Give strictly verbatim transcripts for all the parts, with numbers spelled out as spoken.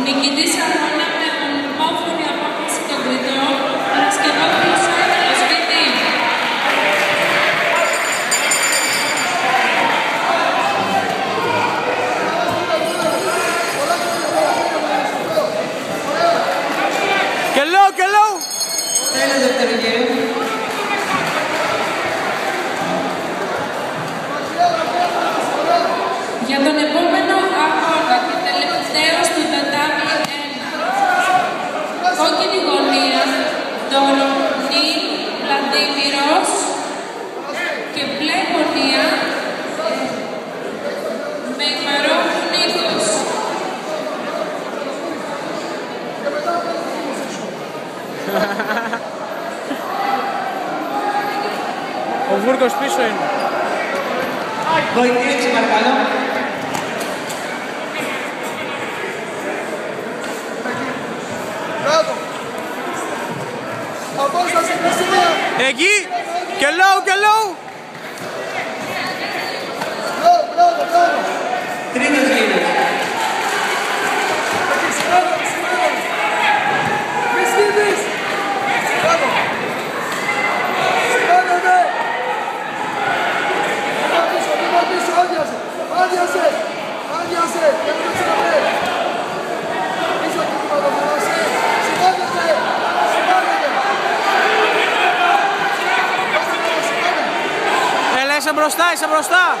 Νικητής αγώνα με ομόφωνη απόφαση των κριτών, Παρασκευόπουλος Άγγελος Β. Και λέω, και λέω! Τέλος δεύτερο γύρο. Για τον επόμενο αγώνα και τελευταίος του τατάμι ένα. Κόκκινη γωνία, Ντορονίν Βλαντίμηρος και μπλε γωνία, Μεϊμαρόφ Νίκος. Ο Βούρκος πίσω είναι. Βοηθήστε παρακαλώ. Εκεί! Και λέω, και λέω! Τρίτος γύρος. Έλα, είσαι μπροστά, είσαι μπροστά!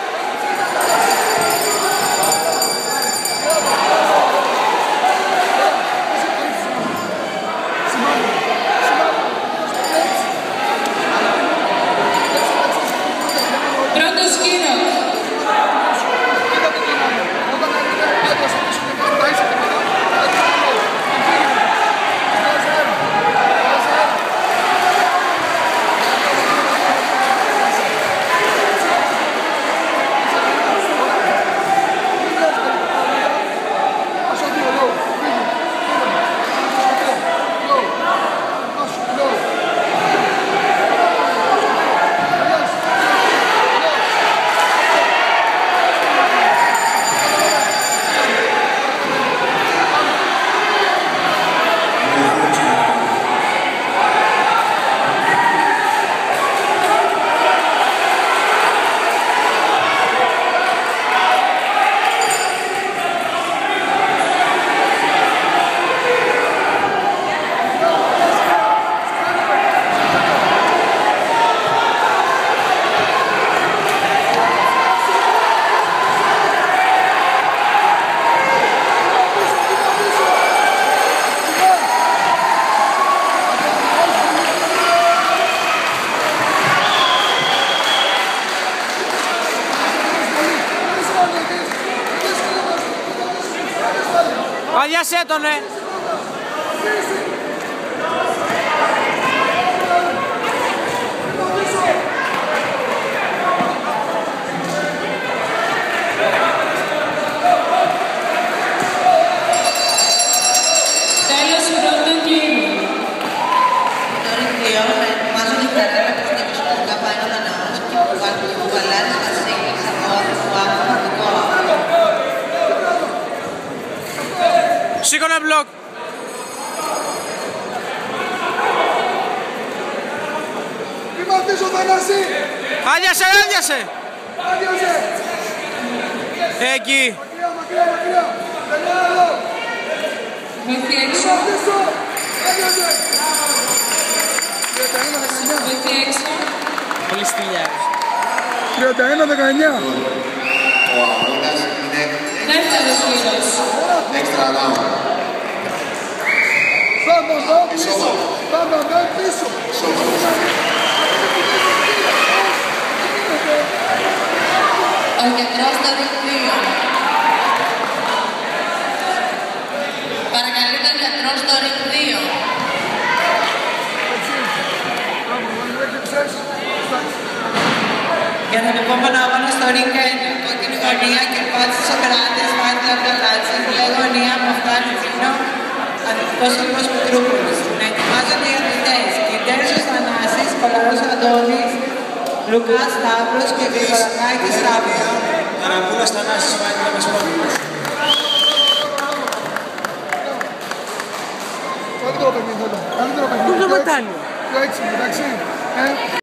Πρώτος γύρος. Αδειάσέ τον, ε! Τέλος πρώτου γύρου. Τώρα οι δύο ετοιμάζουν την καρέλα προς την εξωτερικά πάνω τα ναός και που βαλάρεις Βασίλης από όρθο αγωνιστικό. Σήκωνε μπλοκ! Άδειασε, άδειασε! Εκεί! Βοήθη έξω. Βοήθη έξω. Πολύ στυλιάρης. τριάντα ένα δεκαεννιά. Ο αγώνας είναι Δεύτερος γύρος. extra round. Πάμε, πάμε πίσω. Πάμε, πάμε πίσω. Ο κεντρός των δικτύων. Παρακαλεί τον γιατρό στο ρηκτείο. Για τον επόμενο αγώνα στο ring ένα, κόκκινη γωνία και πάτησε ο κράτης, Μάτια Καλάτση, μπλε γωνία με Αυτάρτινο, Αθηνικός Ήλιος Πετρούπολης. Να ετοιμάζονται οι αθλητές. Κιντέρσος Θανάσης, Κολαρός Αντώνης, Λουκάς Σταύρος και Γρηγορακάκης Σταύρος. Καραμπούλας Θανάσης, Μάτια Καλάτση. το έξι, εντάξει. Ε.